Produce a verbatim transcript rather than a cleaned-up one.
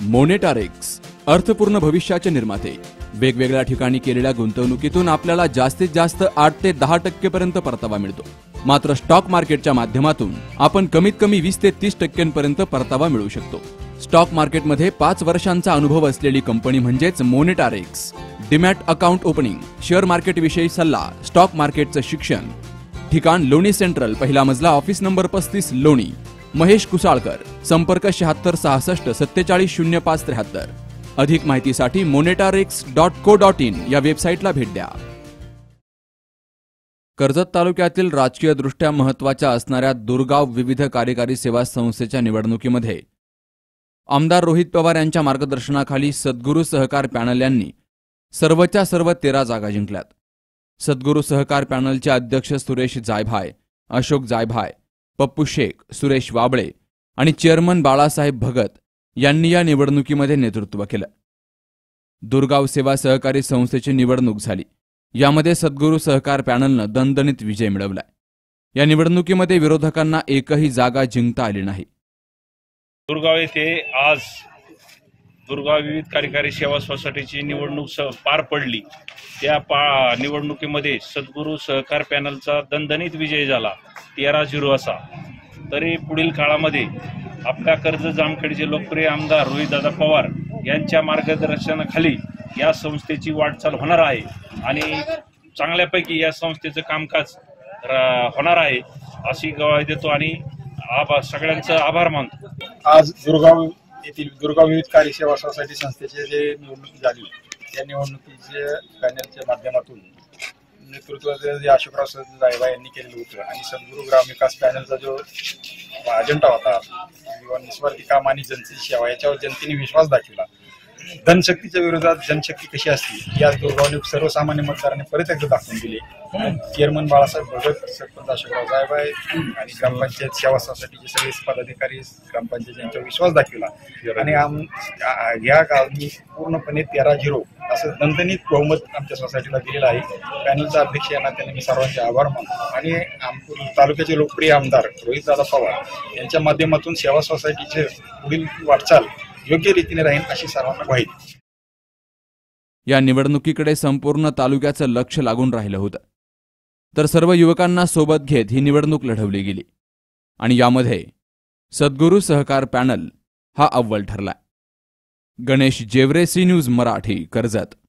मोनेटारेक्स अर्थपूर्ण भविष्याचे निर्माते। वेगवेगळ्या ठिकाणी केलेल्या गुंतवणुकीतून आपल्याला जास्तीत जास्त आठ ते दहा टक्के पर्यंत परतावा मिळतो। मात्र स्टॉक मार्केटच्या माध्यमातून आपण कमीत कमी वीस ते तीस टक्क्यांपर्यंत परतावा मिळवू शकतो। स्टॉक मार्केटमध्ये पाच वर्षांचा अनुभव असलेली कंपनी म्हणजेच Monetarex. Demat account opening, share market विषयी सल्ला, स्टॉक मार्केटचं शिक्षण। ठिकाण लोणी सेंट्रल, पहिला मजला, ऑफिस नंबर पस्तीस, लोणी। महेश कुसाळकर, संपर्क शहात्तर सहासष्ट सत्तेचाळीस शून्य पाच त्र्याहत्तर। अधिक माहितीसाठी Monetarex dot co dot in या वेबसाईटला भेट द्या। कर्जत तालुक्यातील राजकीय दृष्ट्या महत्त्वाच्या असणाऱ्या दुर्गाव विविध कार्यकारी सेवा संस्थेच्या निवडणुकीमध्ये आमदार रोहित पवार यांच्या मार्गदर्शनाखाली सद्गुरू सहकार पॅनल यांनी सर्वच्या सर्व तेरा जागा जिंकल्यात। सद्गुरू सहकार पॅनलचे अध्यक्ष सुरेश जायभाय, अशोक जायभाय, पप्पू शेख, सुरेश वाबळे आणि चेअरमन बाळासाहेब भगत यांनी या निवडणुकीमध्ये नेतृत्व केलं। दुर्गाव सेवा सहकारी संस्थेची निवडणूक झाली। यामध्ये सद्गुरू सहकार पॅनलनं दणदणीत विजय मिळवलाय। या निवडणुकीमध्ये विरोधकांना एकही जागा जिंकता आली नाही। दुर्गाव येथे आज दुर्गाव विविध कार्यकारी सेवा सोसायटीची निवडणूक पार पडली। त्या पा निवडणुकीमध्ये सद्गुरू सहकार पॅनलचा दणदणीत विजय झाला, तेरा झिरो असा। तरी पुढील काळामध्ये आपल्या कर्जत जामखेडचे लोकप्रिय आमदार रोहितदादा पवार यांच्या मार्गदर्शनाखाली या संस्थेची वाटचाल होणार आहे आणि चांगल्यापैकी या संस्थेचं कामकाज होणार आहे अशी ग्वाही देतो आणि आभार सगळ्यांचा आभार मानतो। आज दुर्गाव येथील दुर्गाव विविध कार्य सेवा सोसायटी संस्थेचे जे निवडणूक झाली त्या निवडणुकीचे पॅनलच्या माध्यमातून नेतृत्व जे अशोकराव जायभाय यांनी केलेलं होतं आणि सद्गुरू ग्राम विकास पॅनलचा जो अजेंडा होता निस्वार्थी काम आणि जनतेची सेवा याच्यावर जनतेने विश्वास दाखवला। धनशक्तीच्या विरोधात जनशक्ती कशी असते या दुर्गावने सर्वसामान्य मतदारांनी परत एकदा दाखवून दिले। चेअरमन बाळासाहेब भगत, सरपंच अशोकराव जायभाय आणि ग्रामपंचायत सेवा सोसायटीचे सगळे पदाधिकारी ग्रामपंचायत यांच्यावर विश्वास दाखवला आणि आम या काळात पूर्णपणे तेरा झिरो असं दणदणीत बहुमत आमच्या सोसायटीला दिलेलं आहे। पॅनलचा अध्यक्ष यांना त्यांनी मी सर्वांचे आभार मानतो आणि आमपूर तालुक्याचे लोकप्रिय आमदार रोहितदादा पवार यांच्या माध्यमातून सेवा सोसायटीचे पुढील वाटचाल योग्य रीतीने राहील अशी सर्वांना ग्वाही। या निवडणुकीकडे संपूर्ण तालुक्याचं लक्ष लागून राहिलं होतं, तर सर्व युवकांना सोबत घेत ही निवडणूक लढवली गेली आणि यामध्ये सद्गुरू सहकार पॅनल हा अव्वल ठरला। Ganesh Jevare, C news Marathi, Karjat.